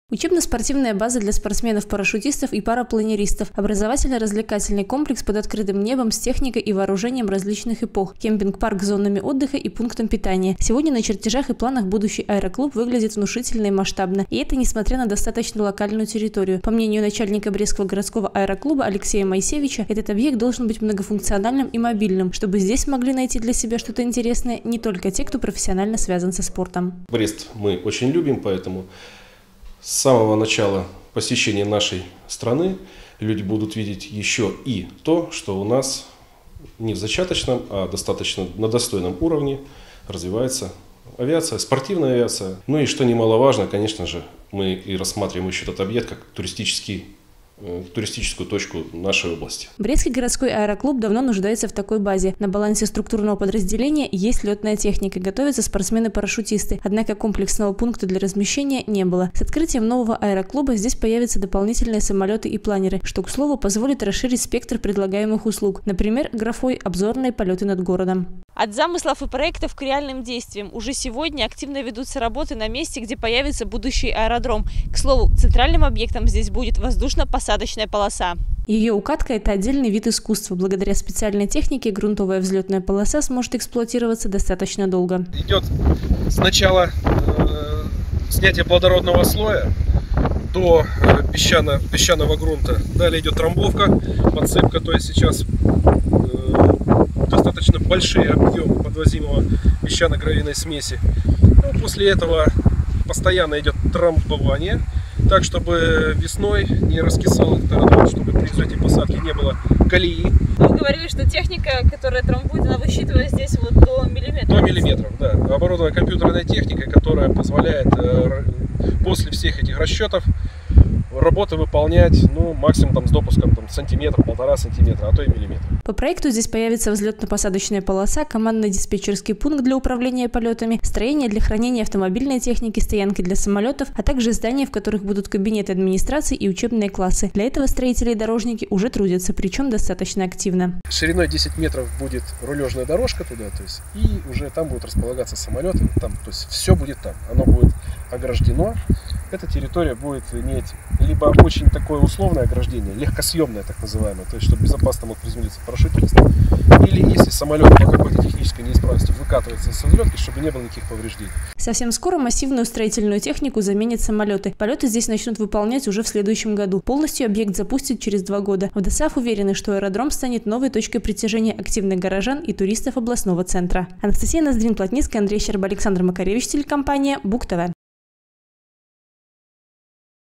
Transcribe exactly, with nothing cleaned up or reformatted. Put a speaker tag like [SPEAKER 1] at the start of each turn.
[SPEAKER 1] Учебно-спортивная база для спортсменов-парашютистов и парапланеристов, образовательно-развлекательный комплекс под открытым небом с техникой и вооружением различных эпох, кемпинг-парк с зонами отдыха и пунктом питания. Сегодня на чертежах и планах будущий аэроклуб выглядит внушительно и масштабно. И это несмотря на достаточно локальную территорию. По мнению начальника Брестского городского аэроклуба Алексея Моисевича, этот объект должен быть многофункциональным и мобильным, чтобы здесь смогли найти для себя что-то интересное не только те, кто профессионально связан со спортом.
[SPEAKER 2] Брест мы очень любим, поэтому с самого начала посещения нашей страны люди будут видеть еще и то, что у нас не в зачаточном, а достаточно на достойном уровне развивается авиация, спортивная авиация. Ну и что немаловажно, конечно же, мы и рассматриваем еще этот объект как туристический туристическую точку нашей области.
[SPEAKER 1] Брестский городской аэроклуб давно нуждается в такой базе. На балансе структурного подразделения есть летная техника, готовятся спортсмены-парашютисты. Однако комплексного пункта для размещения не было. С открытием нового аэроклуба здесь появятся дополнительные самолеты и планеры, что, к слову, позволит расширить спектр предлагаемых услуг. Например, графой «Обзорные полеты над городом».
[SPEAKER 3] От замыслов и проектов к реальным действиям. Уже сегодня активно ведутся работы на месте, где появится будущий аэродром. К слову, центральным объектом здесь будет воздушно-посадочная полоса.
[SPEAKER 1] Ее укатка – это отдельный вид искусства. Благодаря специальной технике грунтовая взлетная полоса сможет эксплуатироваться достаточно долго.
[SPEAKER 4] Идет сначала э, снятие плодородного слоя до э, песчано, песчаного грунта. Далее идет трамбовка, подсыпка, то есть сейчас достаточно большие объемы подвозимого песчано-гравийной смеси. Ну, после этого постоянно идет трамбование, так чтобы весной не раскисал этот аэродром, чтобы при взлете и посадке не было колеи.
[SPEAKER 3] Вы говорили, что техника, которая трамбует, она высчитывает здесь вот до миллиметров.
[SPEAKER 4] До миллиметров, да. Оборудована компьютерной техникой, которая позволяет после всех этих расчетов работы выполнять, ну, максимум там, с допуском там, сантиметр, полтора сантиметра, а то и миллиметр.
[SPEAKER 1] По проекту здесь появится взлетно-посадочная полоса, командно-диспетчерский пункт для управления полетами, строение для хранения автомобильной техники, стоянки для самолетов, а также здания, в которых будут кабинеты администрации и учебные классы. Для этого строители и дорожники уже трудятся, причем достаточно активно.
[SPEAKER 4] Шириной десять метров будет рулежная дорожка туда, то есть, и уже там будут располагаться самолеты, там, то есть все будет там, оно будет ограждено. Эта территория будет иметь либо очень такое условное ограждение, легкосъемное так называемое, то есть чтобы безопасно мог приземлиться парашютист, или если самолет по какой-то технической неисправности выкатывается со взлетки, чтобы не было никаких повреждений.
[SPEAKER 1] Совсем скоро массивную строительную технику заменят самолеты. Полеты здесь начнут выполнять уже в следующем году. Полностью объект запустят через два года. В ДОСААФ уверены, что аэродром станет новой точкой притяжения активных горожан и туристов областного центра. Анастасия Ноздрин-Плотницкая, Андрей Щерба, Александр Макаревич, телекомпания БУК ТВ.